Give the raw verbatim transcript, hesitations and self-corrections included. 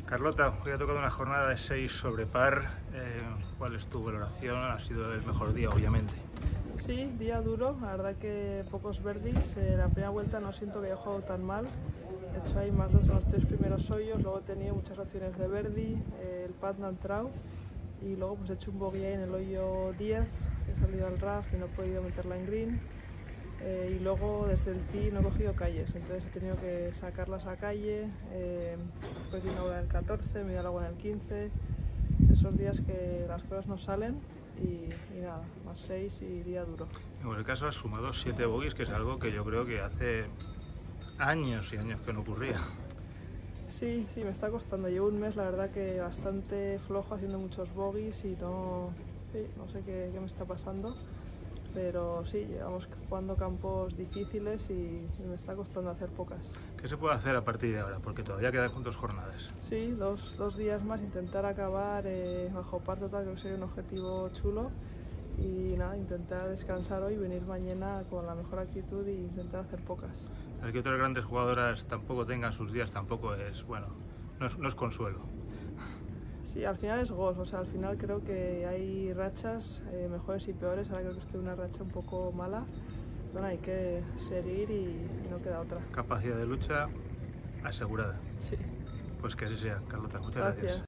Carlota, hoy ha tocado una jornada de seis sobre par. Eh, ¿Cuál es tu valoración? Ha sido el mejor día, obviamente. Sí, día duro, la verdad que pocos birdies. Eh, la primera vuelta no siento que haya jugado tan mal. De hecho hay más dos en los tres primeros hoyos, luego he tenido muchas opciones de birdie, eh, el pad no ha entrado y luego pues he hecho un bogey ahí en el hoyo diez, he salido al rough y no he podido meterla en green. Eh, y luego desde el tee no he cogido calles, entonces he tenido que sacarlas a calle, eh, después di una bola en el catorce, me di la agua en el quince, esos días que las cosas no salen y, y nada, más seis y día duro. En cualquier caso has sumado siete bogies, que es algo que yo creo que hace años y años que no ocurría. Sí, sí, me está costando, llevo un mes la verdad que bastante flojo haciendo muchos bogies y no, sí, no sé qué, qué me está pasando. Pero sí, llevamos jugando campos difíciles y, y me está costando hacer pocas. ¿Qué se puede hacer a partir de ahora? Porque todavía quedan dos jornadas. Sí, dos, dos días más, intentar acabar eh, bajo par total, creo que sería un objetivo chulo. Y nada, intentar descansar hoy, venir mañana con la mejor actitud e intentar hacer pocas. El que otras grandes jugadoras tampoco tengan sus días tampoco es, bueno, no es, no es consuelo. Sí, al final es golf, o sea, al final creo que hay rachas eh, mejores y peores. Ahora creo que estoy en una racha un poco mala. Bueno, hay que seguir y, y no queda otra. Capacidad de lucha asegurada. Sí. Pues que así sea, Carlota. Muchas Gracias. gracias.